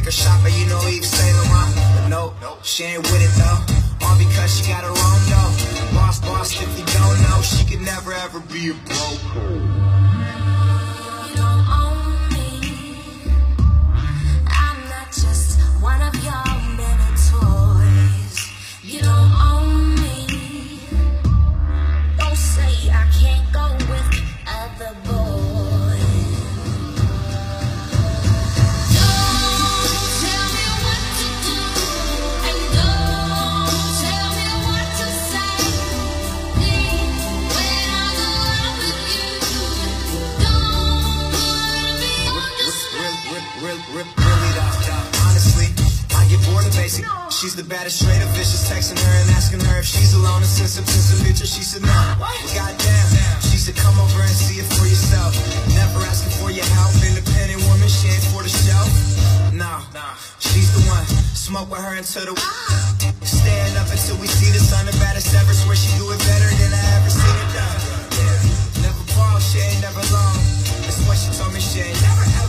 liquor shopper, you know Yves Saint Laurent. But no, she ain't with it though. All because she got her own dough. Boss, if you don't know, she could never ever be a broke. You don't own me. I'm not just one of your many toys. You don't own me. Don't say I can't go with other boys. Don't tell me what to do, and don't tell me what to say. When I go out with you, don't put me on display. Really though, honestly, I get bored of basic. She's the baddest, straight up vicious. Texting her and asking her if she's alone. And since I'm a picture, she said no. Goddamn, she said come over and see it for yourself. Never asking for your help. Independent woman, she ain't for the show. Nah, she's the one. Smoke with her until the stand up until we see the sun. The baddest ever, swear she do it better than I ever seen it done. Never fall, she ain't never long. That's what she told me, she ain't never ever.